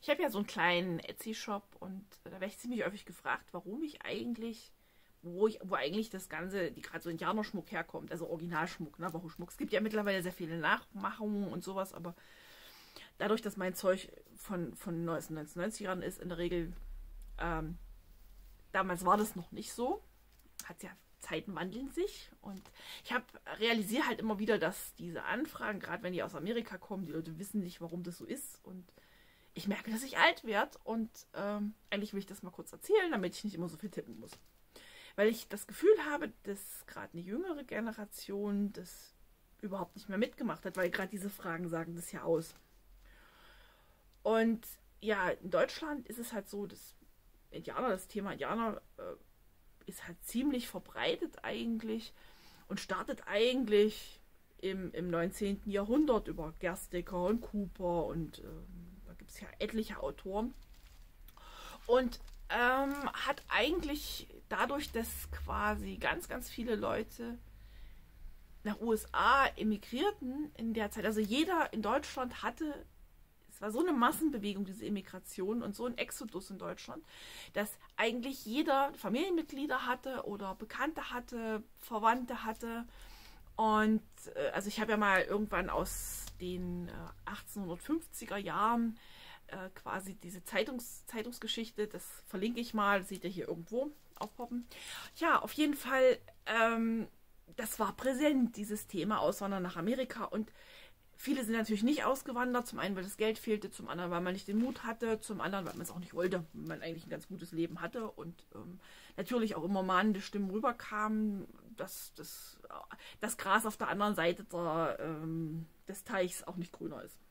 Ich habe ja so einen kleinen Etsy-Shop und da werde ich ziemlich häufig gefragt, warum ich eigentlich, wo eigentlich das Ganze, die gerade so Indianerschmuck herkommt, also Originalschmuck, Navajo-Schmuck. Es gibt ja mittlerweile sehr viele Nachmachungen und sowas, aber dadurch, dass mein Zeug von 1990ern ist, in der Regel, damals war das noch nicht so, hat ja Zeiten wandeln sich und ich realisiere halt immer wieder, dass diese Anfragen, gerade wenn die aus Amerika kommen, die Leute wissen nicht, warum das so ist und ich merke, dass ich alt werde und eigentlich will ich das mal kurz erzählen, damit ich nicht immer so viel tippen muss. Weil ich das Gefühl habe, dass gerade eine jüngere Generation das überhaupt nicht mehr mitgemacht hat, weil gerade diese Fragen sagen das ja aus. Und ja, in Deutschland ist es halt so, dass das Thema Indianer ist halt ziemlich verbreitet eigentlich und startet eigentlich im 19. Jahrhundert über Gerstecker und Cooper und da gibt es ja etliche Autoren. Und hat eigentlich dadurch, dass quasi ganz, ganz viele Leute nach USA emigrierten in der Zeit, also jeder in Deutschland hatte, es war so eine Massenbewegung, diese Immigration und so ein Exodus in Deutschland, dass eigentlich jeder Familienmitglieder hatte oder Bekannte hatte, Verwandte hatte. Und also ich habe ja mal irgendwann aus den 1850er Jahren quasi diese Zeitungsgeschichte, das verlinke ich mal, das seht ihr hier irgendwo aufpoppen. Ja, auf jeden Fall, das war präsent, dieses Thema Auswandern nach Amerika und viele sind natürlich nicht ausgewandert, zum einen, weil das Geld fehlte, zum anderen, weil man nicht den Mut hatte, zum anderen, weil man es auch nicht wollte, weil man eigentlich ein ganz gutes Leben hatte und natürlich auch immer mahnende Stimmen rüberkamen, dass das Gras auf der anderen Seite des Teichs auch nicht grüner ist.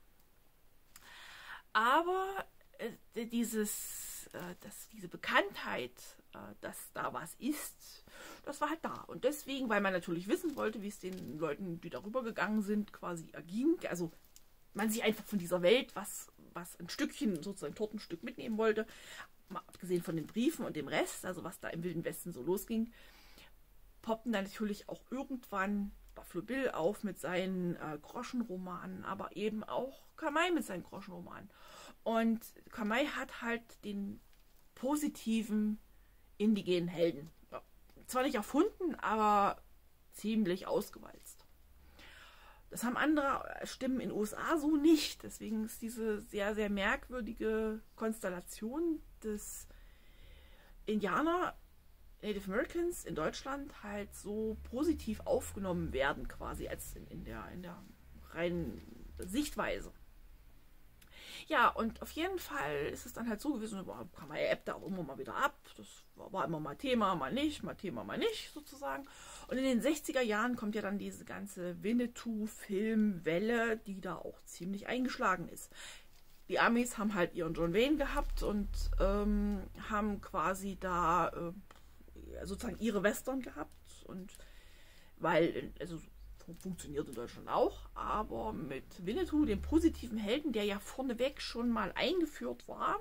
Aber diese Bekanntheit, dass da was ist, das war halt da. Und deswegen, weil man natürlich wissen wollte, wie es den Leuten, die darüber gegangen sind, quasi erging, also man sich einfach von dieser Welt was ein Stückchen, sozusagen ein Tortenstück mitnehmen wollte, mal abgesehen von den Briefen und dem Rest, also was da im Wilden Westen so losging, poppten dann natürlich auch irgendwann Buffalo Bill auf mit seinen Groschenromanen, aber eben auch Kamai mit seinen Groschenromanen. Und Kamai hat halt den positiven indigenen Helden. Ja, zwar nicht erfunden, aber ziemlich ausgewalzt. Das haben andere Stimmen in den USA so nicht. Deswegen ist diese sehr, sehr merkwürdige Konstellation des Indianer Native Americans in Deutschland halt so positiv aufgenommen werden, quasi als in der reinen Sichtweise. Ja, und auf jeden Fall ist es dann halt so gewesen, kam meine App da auch immer mal wieder ab. Das war immer mal Thema, mal nicht, mal Thema, mal nicht, sozusagen. Und in den 60er Jahren kommt ja dann diese ganze Winnetou-Filmwelle, die da auch ziemlich eingeschlagen ist. Die Amis haben halt ihren John Wayne gehabt und haben quasi da sozusagen ihre Western gehabt und weil, also funktioniert in Deutschland auch, aber mit Winnetou, dem positiven Helden, der ja vorneweg schon mal eingeführt war,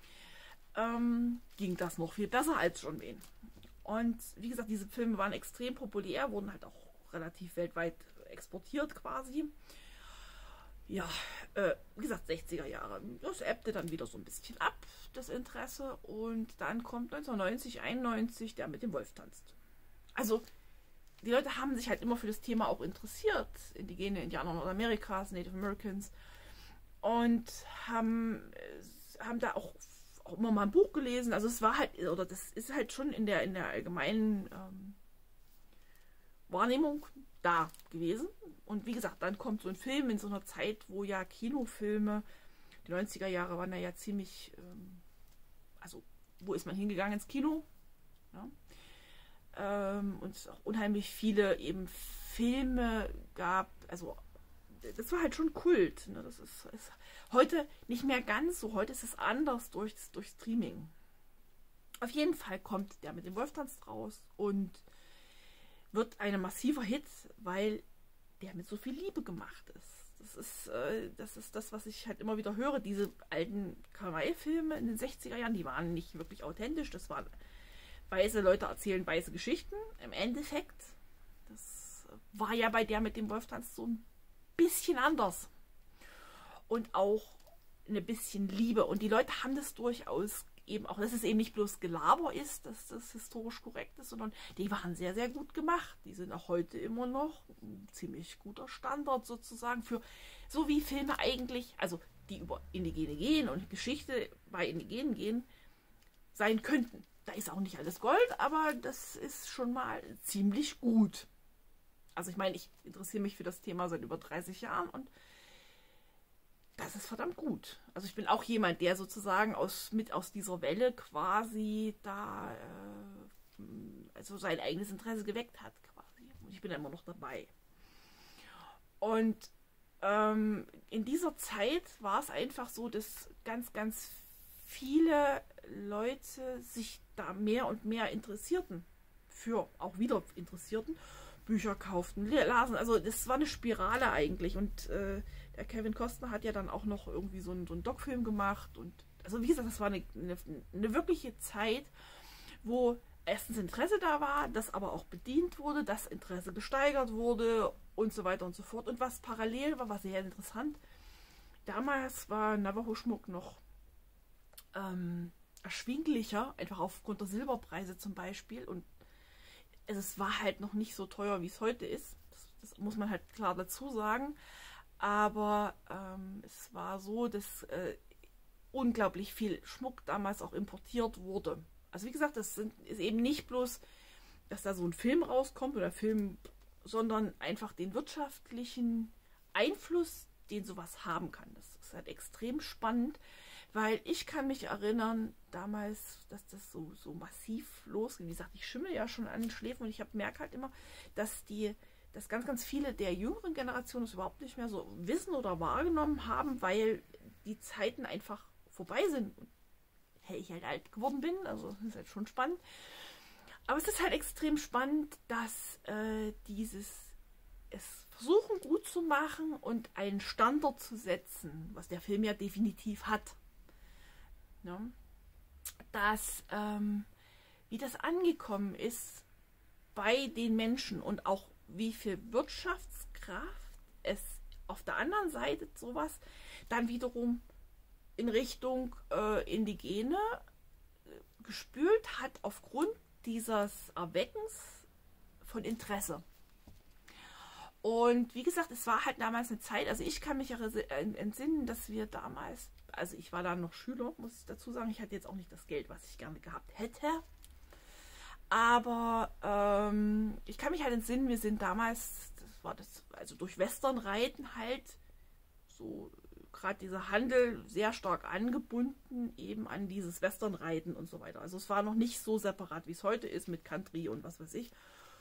ging das noch viel besser als John Wayne. Und wie gesagt, diese Filme waren extrem populär, wurden halt auch relativ weltweit exportiert quasi. Ja, wie gesagt, 60er Jahre. Das ebbte dann wieder so ein bisschen ab, das Interesse. Und dann kommt 1990, 91 der mit dem Wolf tanzt. Also, die Leute haben sich halt immer für das Thema auch interessiert. Indigene Indianer Nordamerikas, Native Americans. Und haben da auch immer mal ein Buch gelesen. Also es war halt, oder das ist halt schon in der allgemeinen Wahrnehmung da gewesen. Und wie gesagt, dann kommt so ein Film in so einer Zeit, wo ja Kinofilme, die 90er Jahre waren ja ziemlich, also wo ist man hingegangen ins Kino? Ja. Und es auch unheimlich viele eben Filme gab, also das war halt schon Kult. Ne? Das ist heute nicht mehr ganz so, heute ist es anders durch Streaming. Auf jeden Fall kommt der mit dem Wolf tanzt raus und wird ein massiver Hit, weil der mit so viel Liebe gemacht ist. Das ist das, was ich halt immer wieder höre. Diese alten Kawaii-Filme in den 60er Jahren, die waren nicht wirklich authentisch. Das waren weiße Leute erzählen weiße Geschichten. Im Endeffekt, das war ja bei der mit dem Wolftanz so ein bisschen anders. Und auch eine bisschen Liebe. Und die Leute haben das durchaus eben auch, dass es eben nicht bloß Gelaber ist, dass das historisch korrekt ist, sondern die waren sehr, sehr gut gemacht. Die sind auch heute immer noch ein ziemlich guter Standard sozusagen für, so wie Filme eigentlich, also die über Indigene gehen und Geschichte bei Indigenen gehen, sein könnten. Da ist auch nicht alles Gold, aber das ist schon mal ziemlich gut. Also ich meine, ich interessiere mich für das Thema seit über 30 Jahren und das ist verdammt gut. Also ich bin auch jemand, der sozusagen aus dieser Welle quasi da also sein eigenes Interesse geweckt hat quasi. Und ich bin immer noch dabei. Und in dieser Zeit war es einfach so, dass ganz, ganz viele Leute sich da mehr und mehr interessierten. Für auch wieder Interessierten. Bücher kauften, lasen. Also das war eine Spirale eigentlich. Und der Kevin Costner hat ja dann auch noch irgendwie so einen Doc-Film gemacht. Und also wie gesagt, das war eine wirkliche Zeit, wo erstens Interesse da war, das aber auch bedient wurde, das Interesse gesteigert wurde und so weiter und so fort. Und was parallel war, war sehr interessant. Damals war Navajo-Schmuck noch erschwinglicher, einfach aufgrund der Silberpreise zum Beispiel. Und es war halt noch nicht so teuer, wie es heute ist. Das muss man halt klar dazu sagen. Aber es war so, dass unglaublich viel Schmuck damals auch importiert wurde. Also wie gesagt, ist eben nicht bloß, dass da so ein Film rauskommt oder Film, sondern einfach den wirtschaftlichen Einfluss, den sowas haben kann. Das ist halt extrem spannend, weil ich kann mich erinnern, damals, dass das so massiv losging. Wie gesagt, ich schimmel ja schon an den Schläfen und ich merke halt immer, dass ganz, ganz viele der jüngeren Generationen es überhaupt nicht mehr so wissen oder wahrgenommen haben, weil die Zeiten einfach vorbei sind. Und ich halt alt geworden bin, also das ist halt schon spannend. Aber es ist halt extrem spannend, dass es versuchen gut zu machen und einen Standard zu setzen, was der Film ja definitiv hat. Ja? Dass, wie das angekommen ist bei den Menschen und auch wie viel Wirtschaftskraft es auf der anderen Seite sowas dann wiederum in Richtung Indigene gespült hat aufgrund dieses Erweckens von Und wie gesagt, es war halt damals eine Zeit, also ich kann mich ja entsinnen, dass wir damals, also ich war da noch Schüler, muss ich dazu sagen, ich hatte jetzt auch nicht das Geld, was ich gerne gehabt hätte. Aber ich kann mich halt entsinnen, wir sind damals, also durch Westernreiten halt, so gerade dieser Handel sehr stark angebunden eben an dieses Westernreiten und so weiter. Also es war noch nicht so separat, wie es heute ist mit Country und was weiß ich.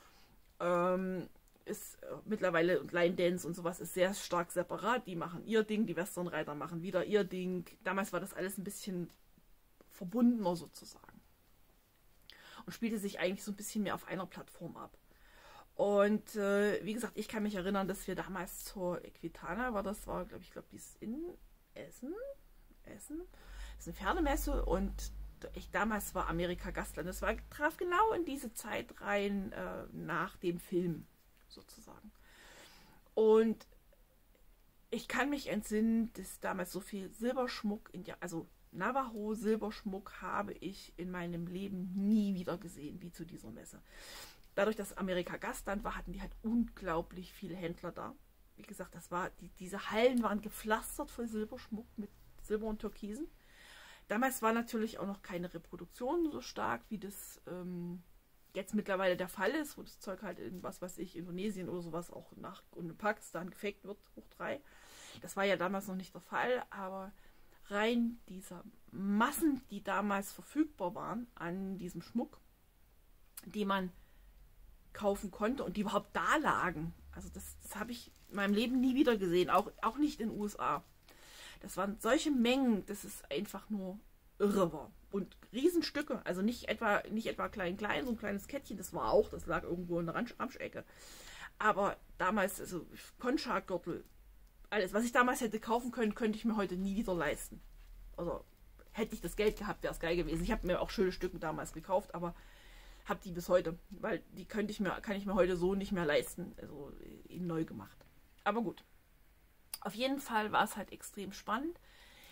Ist mittlerweile und Line Dance und sowas ist sehr stark separat. Die machen ihr Ding, die Westernreiter machen wieder ihr Ding. Damals war das alles ein bisschen verbundener sozusagen. Und spielte sich eigentlich so ein bisschen mehr auf einer Plattform ab. Und wie gesagt, ich kann mich erinnern, dass wir damals zur Equitana glaube ich, die ist in Essen. Das ist eine Pferdemesse und damals war Amerika Gastland. Das traf genau in diese Zeit rein nach dem Film sozusagen. Und ich kann mich entsinnen, dass damals so viel Silberschmuck, also Navajo Silberschmuck habe ich in meinem Leben nie wieder gesehen, wie zu dieser Messe. Dadurch, dass Amerika Gastland war, hatten die halt unglaublich viele Händler da. Wie gesagt, diese Hallen waren gepflastert voll Silberschmuck mit Silber und Türkisen. Damals war natürlich auch noch keine Reproduktion so stark, wie das jetzt mittlerweile der Fall ist, wo das Zeug halt in, was weiß ich, Indonesien oder sowas auch und in Pakistan gefaked wird, hoch 3. Das war ja damals noch nicht der Fall, aber rein dieser Massen, die damals verfügbar waren an diesem Schmuck, die man kaufen konnte und die überhaupt da lagen. Also das habe ich in meinem Leben nie wieder gesehen, auch nicht in den USA. Das waren solche Mengen, dass es einfach nur irre war. Und Riesenstücke, also nicht etwa klein, so ein kleines Kettchen, das lag irgendwo in der Ramschecke. Aber damals, also Concha-Gürtel, alles, was ich damals hätte kaufen können, könnte ich mir heute nie wieder leisten. Also hätte ich das Geld gehabt, wäre es geil gewesen. Ich habe mir auch schöne Stücke damals gekauft, aber habe die bis heute, weil die kann ich mir heute so nicht mehr leisten, also eben neu gemacht. Aber gut. Auf jeden Fall war es halt extrem spannend,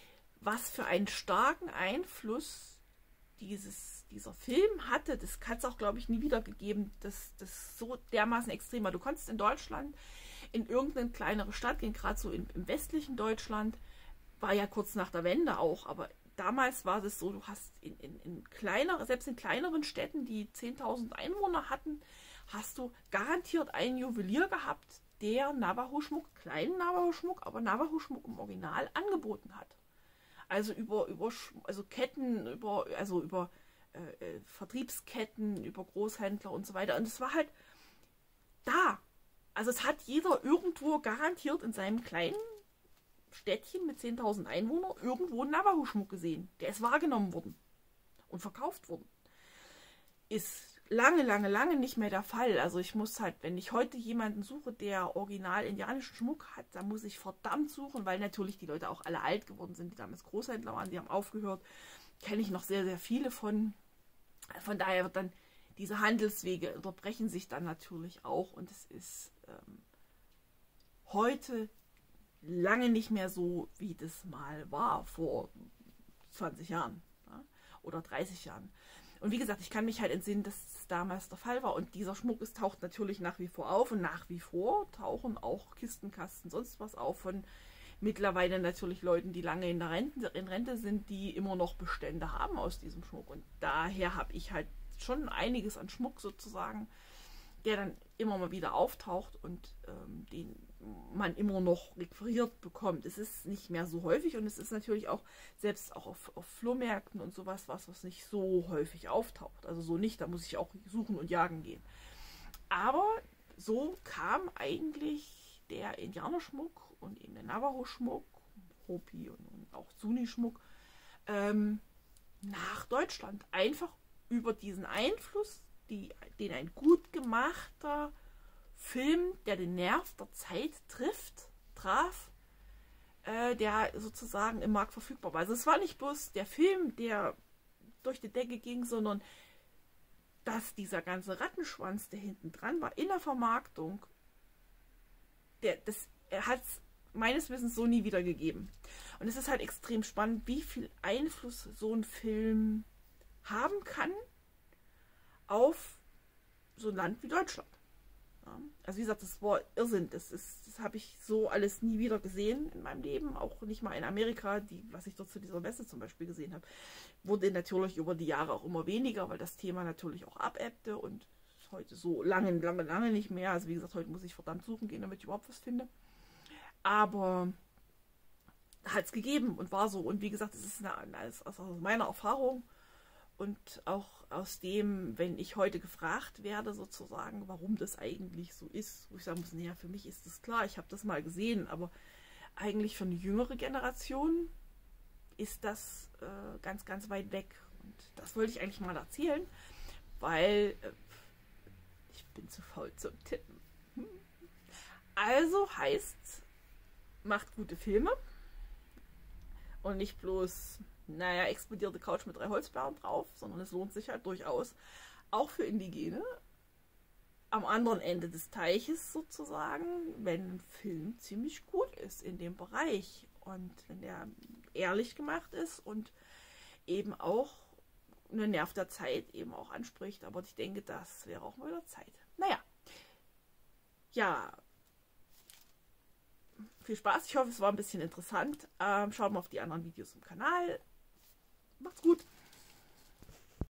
was für einen starken Einfluss dieser Film hatte. Das hat es auch, glaube ich, nie wieder gegeben. Das so dermaßen extrem war. Du konntest in Deutschland in irgendeine kleinere Stadt gehen, gerade so im westlichen Deutschland, war ja kurz nach der Wende auch, aber damals war es so, du hast selbst in kleineren Städten, die 10.000 Einwohner hatten, hast du garantiert einen Juwelier gehabt, der Navajo-Schmuck, kleinen Navajo-Schmuck, aber Navajo-Schmuck im Original angeboten hat. Also über Ketten, über Vertriebsketten, über Großhändler und so weiter. Und es war halt da. Also es hat jeder irgendwo garantiert in seinem kleinen Städtchen mit 10.000 Einwohnern irgendwo einen Navajo-Schmuck gesehen. Der ist wahrgenommen worden und verkauft worden. Ist lange, lange, lange nicht mehr der Fall. Also ich muss halt, wenn ich heute jemanden suche, der original indianischen Schmuck hat, dann muss ich verdammt suchen, weil natürlich die Leute auch alle alt geworden sind, die damals Großhändler waren, die haben aufgehört. Kenne ich noch sehr, sehr viele von. Von daher wird dann diese Handelswege unterbrechen sich dann natürlich auch und es ist heute lange nicht mehr so, wie das mal war vor 20 Jahren, ja, oder 30 Jahren. Und wie gesagt, ich kann mich halt entsinnen, dass es damals der Fall war. Und dieser Schmuck taucht natürlich nach wie vor auf. Und nach wie vor tauchen auch Kisten, Kasten, sonst was auf von mittlerweile natürlich Leuten, die lange in Rente sind, die immer noch Bestände haben aus diesem Schmuck. Und daher habe ich halt schon einiges an Schmuck sozusagen, der dann immer mal wieder auftaucht und den man immer noch requiriert bekommt. Es ist nicht mehr so häufig und es ist natürlich auch, selbst auch auf Flohmärkten und sowas, was nicht so häufig auftaucht. Also so nicht, da muss ich auch suchen und jagen gehen. Aber so kam eigentlich der Indianerschmuck und eben der Navajo-Schmuck, Hopi und auch Zuni-Schmuck nach Deutschland. Einfach über diesen Einfluss, den ein gut gemachter Film, der den Nerv der Zeit traf, der sozusagen im Markt verfügbar war. Also es war nicht bloß der Film, der durch die Decke ging, sondern dass dieser ganze Rattenschwanz, der hinten dran war, in der Vermarktung, er hat es meines Wissens so nie wieder gegeben. Und es ist halt extrem spannend, wie viel Einfluss so ein Film haben kann auf so ein Land wie Deutschland. Ja. Also wie gesagt, das war Irrsinn. Das habe ich so alles nie wieder gesehen in meinem Leben. Auch nicht mal in Amerika, was ich dort zu dieser Messe zum Beispiel gesehen habe. Wurde natürlich über die Jahre auch immer weniger, weil das Thema natürlich auch abebbte und heute so lange nicht mehr. Also wie gesagt, heute muss ich verdammt suchen gehen, damit ich überhaupt was finde. Aber hat es gegeben und war so. Und wie gesagt, es ist aus meiner Erfahrung und auch aus dem, wenn ich heute gefragt werde, sozusagen, warum das eigentlich so ist, wo ich sagen muss, naja, für mich ist das klar, ich habe das mal gesehen, aber eigentlich für eine jüngere Generation ist das ganz, ganz weit weg. Und das wollte ich eigentlich mal erzählen, weil ich bin zu faul zum Tippen. Also heißt, macht gute Filme und nicht bloß, naja, explodierte Couch mit 3 Holzbären drauf, sondern es lohnt sich halt durchaus auch für Indigene am anderen Ende des Teiches sozusagen, wenn ein Film ziemlich gut ist in dem Bereich und wenn der ehrlich gemacht ist und eben auch einen Nerv der Zeit eben auch anspricht. Aber ich denke, das wäre auch mal wieder Zeit. Naja, ja, viel Spaß. Ich hoffe, es war ein bisschen interessant. Schaut mal auf die anderen Videos im Kanal. Macht's gut.